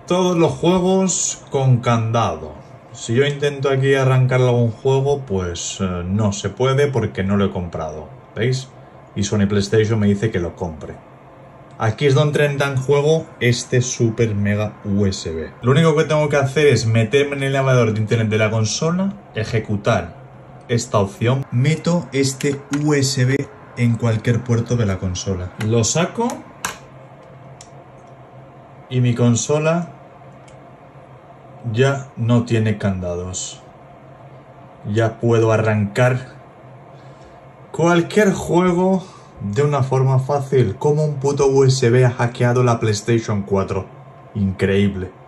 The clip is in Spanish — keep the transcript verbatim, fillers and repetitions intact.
Todos los juegos con candado. Si yo intento aquí arrancar algún juego, pues eh, no se puede porque no lo he comprado. ¿Veis? Y Sony PlayStation me dice que lo compre. Aquí es donde entra en juego este super mega U S B. Lo único que tengo que hacer es meterme en el navegador de internet de la consola, ejecutar esta opción, meto este U S B en cualquier puerto de la consola. Lo saco y mi consola ya no tiene candados. Ya puedo arrancar cualquier juego de una forma fácil. Como un puto U S B ha hackeado la PlayStation cuatro. Increíble.